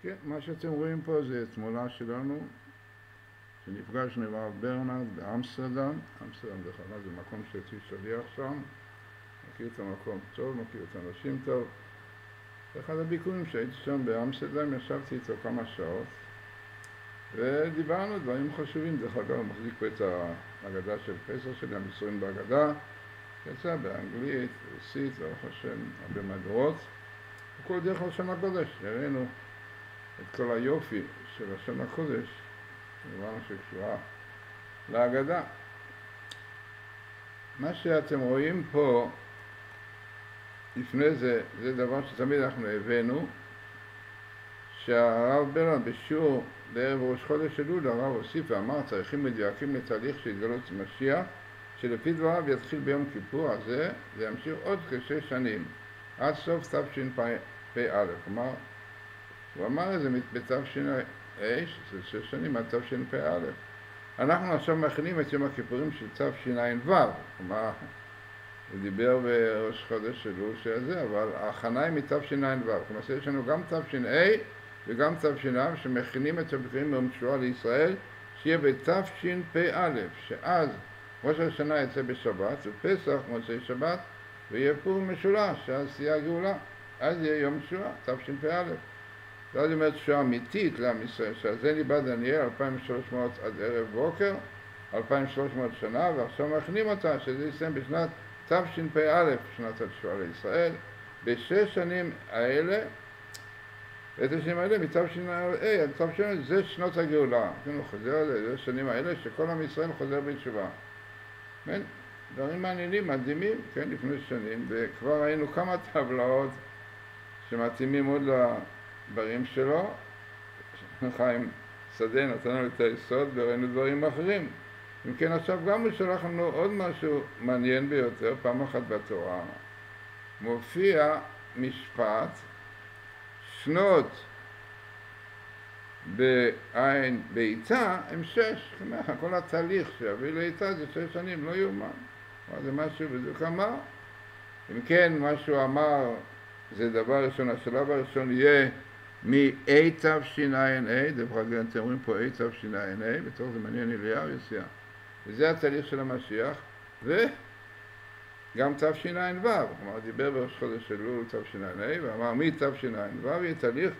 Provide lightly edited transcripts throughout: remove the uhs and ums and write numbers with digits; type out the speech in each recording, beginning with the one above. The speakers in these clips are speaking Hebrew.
כן, מה שאתם רואים פה זה תמונה שלנו שנפגשנו עם הרב ברנרד באמסטרדם. אמסטרדם דרך אגב זה מקום שהייתי שליח שם, מכיר את המקום טוב, מכיר את האנשים טוב. אחד הביקורים שהייתי שם באמסטרדם, ישבתי איתו כמה שעות ודיברנו דברים חשובים. דרך אגב הוא מחזיק פה את ההגדה של פסח שלי, המסורים בהגדה, יצא באנגלית, רוסית, ברוך השם, הרבה מהדורות. וכל דרך לשון הקודש, הראינו את כל היופי של לשון הקודש, כמובן שקשורה להגדה. מה שאתם רואים פה לפני זה, זה דבר שתמיד אנחנו הבאנו, שהרב ברנרד בשיעור בערב ראש חודש אלול, הרב הוסיף ואמר צריכים מדויקים לתהליך של התגלות משיח, שלפי דבריו יתחיל ביום כיפור הזה, זה ימשיך עוד כ6 שנים, עד סוף תשפ"א. כלומר, הוא אמר את זה בתש"ע, שזה 6 שנים עד תשפ"א. אנחנו עכשיו מכינים את יום הכיפורים של תשע"ו, כלומר, הוא דיבר בראש חודש אלול שזה, אבל ההכנה היא מתשע"ו. כלומר, יש לנו גם תש"ע וגם תש"ע שמכינים את הכיפורים ביום תשועה לישראל, שיהיה בתשפ"א, שאז ראש השנה יצא בשבת, ופסח מוצאי שבת, ויהיה פור משולש, שאז תהיה הגאולה. אז יהיה יום תשועה, תשפ"א. זאת אומרת תשועה אמיתית לעם ישראל, שעל זה ניבא דניאל 2300 עד ערב בוקר, 2300 שנה, ועכשיו מכינים אותה, שזה יסיים בשנת תשפ"א, שנת התשועה לישראל. ב6 שנים האלה, את השנים האלה, מתשע"ה עד תשע"ה, זה שנות הגאולה. הוא חוזר על זה, זה השנים האלה שכל עם ישראל חוזר בתשובה. כן? דברים מעניינים, מדהימים, כן, לפני שנים, וכבר ראינו כמה טבלאות שמתאימים עוד לדברים שלו. חיים שדה נתן לנו את היסוד וראינו דברים אחרים. אם כן, עכשיו גם הוא שלח לנו עוד משהו מעניין ביותר, פעם אחת בתורה. מופיע משפט, שנות בעין בעיטה הם 6, כל התהליך שיביא לעיטה זה 6 שנים, לא יאומן. זה משהו בדיוק אמר. אם כן, מה שהוא אמר זה דבר ראשון, השלב הראשון יהיה מ-תשע"ה, דרך אגב אתם רואים פה תשע"ה, בתוך זה מעניין אליהו יסיע. וזה התהליך של המשיח, וגם תשע"ו, כלומר דיבר בראש חודש אלול תשע"ה, ואמר מתשע"ו יהיה תהליך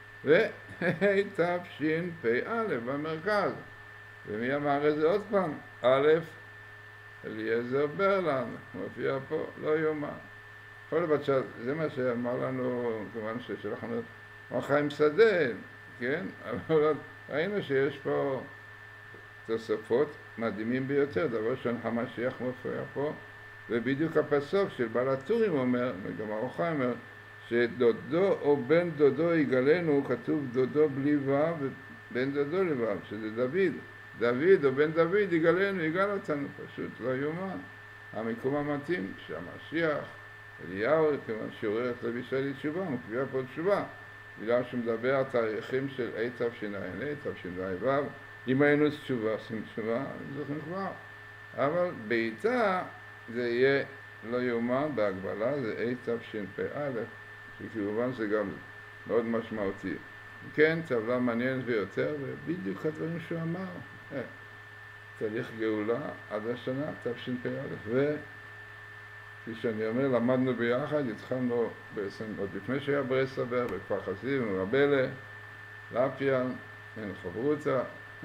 תשפ"א במרכז. ומי אמר את זה עוד פעם? א', אליעזר ברלנד, מופיע פה, לא יאומן. כל בצד, זה מה שאמר לנו, כמובן ששלחנו, חיים שדה, כן? אבל ראינו שיש פה תוספות מדהימים ביותר. דבר ראשון, המשיח מופיע פה, ובדיוק הפסוק של בעל הטורים אומר, וגם ארוחה אומר, שדודו או בן דודו יגלנו, כתוב דודו בלי ו' ובן דודו לב', שזה דוד. דוד או בן דוד יגלנו, יגל אותנו, פשוט לא יאומן. המיקום המתאים שהמשיח, אליהו, כיוון שעורר את לוי ישראל לתשובה, מופיע פה תשובה. בגלל שהוא מדבר על תאריכים של תשע"ה, תשע"ו, אם היינו תשובה, עושים תשובה, זוכרים כבר. אבל בעיטה זה יהיה לא יאומן בהגבלה, זה תשפ"א, שכמובן זה גם מאוד משמעותי. כן, טבלה מעניינת ביותר, ובדיוק הדברים שהוא אמר. תהליך גאולה עד השנה, תשפ"א, וכפי שאני אומר, למדנו ביחד, התחלנו בעצם עוד לפני שהיה ברסלבר, בכפר חסידים, רבלה, לפיאן, חברותא,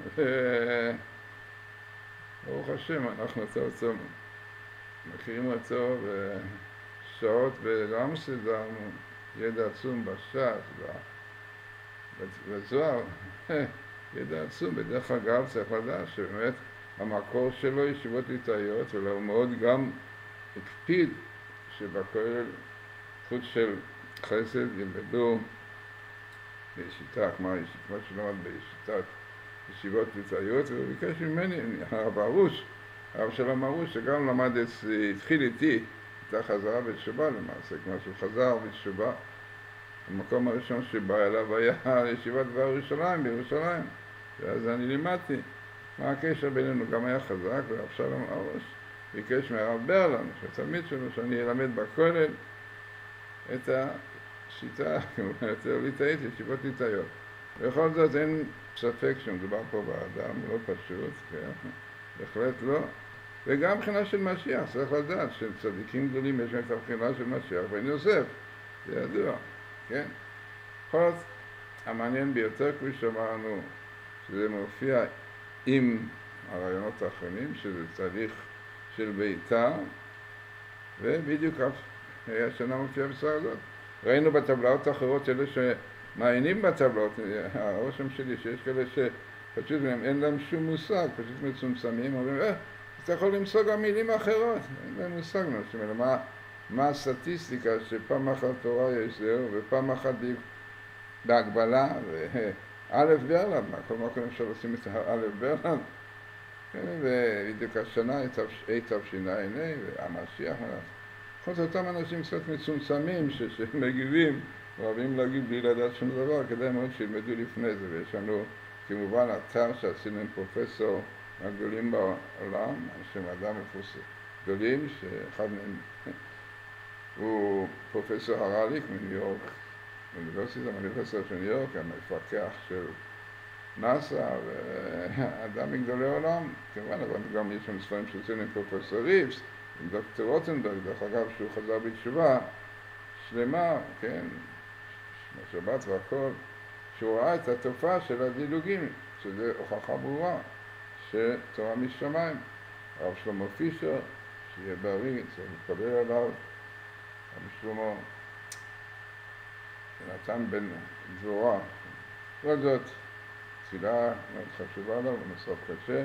ברוך השם, אנחנו אותו מכירים אותו בשעות באמסטרדם, ידע עצום בש"ס, בזוהר, ידע עצום. בדרך אגב צריך לדעת שבאמת המקור שלו ישיבות ליטאיות, אלא הוא מאוד גם הקפיד שבכולל חוץ של חסד ילמדו בשיטה, כמו שלמד בשיטת ישיבות ליטאיות, והוא ביקש ממני, הרב הרוש, הרב שלום הרוש, שגם למד, התחיל איתי את החזרה בתשובה למעשה, כמו שהוא חזר בתשובה. המקום הראשון שבא אליו היה ישיבת דבר ירושלים, בירושלים. ואז אני לימדתי מה הקשר בינינו, גם היה חזק, והרב שלום הרוש ביקש מהרב ברלנד, שהתלמיד שלו, שאני אלמד בכולל את השיטה, כמו יותר ליטאית, ישיבות ליטאיות. בכל זאת אין ספק שמדובר פה באדם לא פשוט, כן? בהחלט לא. וגם מבחינה של משיח, צריך לדעת שצדיקים גדולים יש להם את הבחינה של משיח בן יוסף, זה ידוע, כן? בכל זאת, המעניין ביותר, כפי שאמרנו, שזה מופיע עם הרעיונות האחרונים, שזה תהליך של ביתר, ובדיוק השנה מופיע בסדר הזאת. ראינו בטבלאות האחרות אלה שמעיינים בטבלאות, הרושם שלי שיש כאלה שפשוט אין להם שום מושג, פשוט מצומצמים, אומרים, אתה יכול למצוא גם מילים אחרות, אין להם מושג, מה הסטטיסטיקה שפעם אחת תורה יש זהו, ופעם אחת בהגבלה, וא' ברלנד, כל מקום אפשר לשים את א' ברלנד, ובדיוק השנה תשע"ה, והמשיח, בכל זאת אותם אנשים קצת מצומצמים שמגיבים, אוהבים להגיב בלי לדעת שום דבר, כדאי מאוד שילמדו לפני זה, ויש לנו כמובן אתר שעשינו עם פרופסור הגדולים בעולם, אנשי מדע גדולים, שאחד מהם הוא פרופסור הרליק מניו יורק, מהאוניברסיטה של ניו יורק, המפקח של נאסא, ואדם מגדולי העולם, כמובן, אבל גם יש לנו ספרים שעשינו עם פרופסור ריבס, עם דוקטור רוטנברג, דרך אגב, שהוא חזר בתשובה שלמה, כן, בשבת והכל, שהוא ראה את התופעה של הדילוגים, שזה הוכחה ברורה, שתורה משמיים. הרב שלמה פישר, שיהיה בריא, צריך להתקבל עליו, הרב שלמה, שנתן בן דבורה. כל זאת, תפילה מאוד חשובה לו, בנוסף קשה,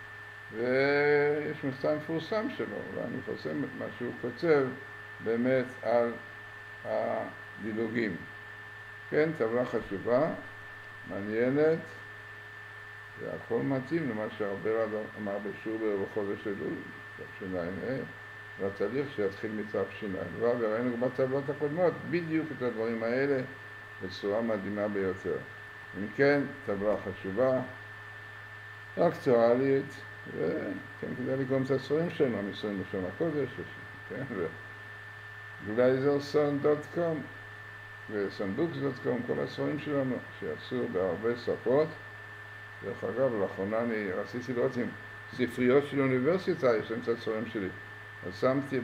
ויש מסע מפורסם שלו, אולי אני אפרסם את מה שהוא כותב באמת על הדילוגים. כן, טבלה חשובה, מעניינת, והכל מתאים למה שהרבר אמר בשובר בחודש אלול, תשע"ה, והתהליך שיתחיל מתשע"ו, וראינו גם בטבלות הקודמות בדיוק את הדברים האלה בצורה מדהימה ביותר. אם כן, טבלה חשובה, אקטואלית, וכן, כדאי לקרוא את הספרים שלנו, המסורים לשון הקודש, כן, ו-glazerson.com ו-sunbooks.com, כל הספרים שלנו שיצאו בהרבה שפות. דרך אגב, לאחרונה אני רציתי לראות עם ספריות של אוניברסיטה, יש להם את הספרים שלי. אז שמתי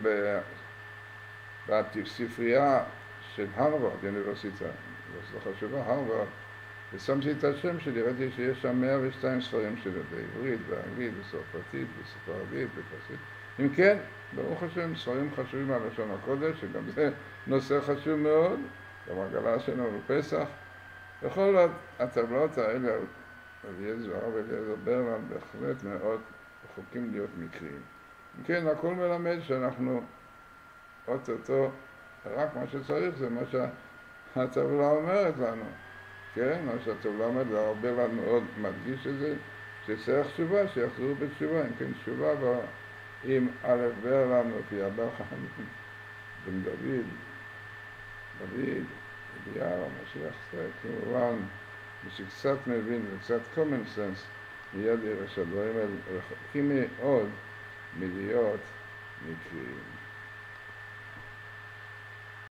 בספרייה של הרווארד, אוניברסיטה, זו חשובה, הרווארד, ושמתי את השם שלי, ראיתי שיש שם 102 ספרים שלי, בעברית, באנגלית, בצרפתית, בספרדית, בפרסית. אם כן, ברוך השם, ספרים חשובים על לשון הקודש, שגם זה נושא חשוב מאוד, גם הגלה שלנו בפסח. בכל זאת, הטבלאות האלה, הרב אליעזר ברלנד, בהחלט מאוד רחוקים להיות מקריים. אם כן, הכל מלמד שאנחנו, אוטוטו, רק מה שצריך זה מה שהטבלה אומרת לנו. כן, מה שהטבלה אומרת, הרב ברלנד מאוד מדגיש את זה, שצריך תשובה, שיחזרו בתשובה. אם כן, תשובה עם א' ברלנד, לפי הבא חיים, בן דוד, אליהו, המשיח, כמובן, מי שקצת מבין וקצת common sense, מיד יראה שהדברים האלה רחוקים מאוד מלהיות מקריים.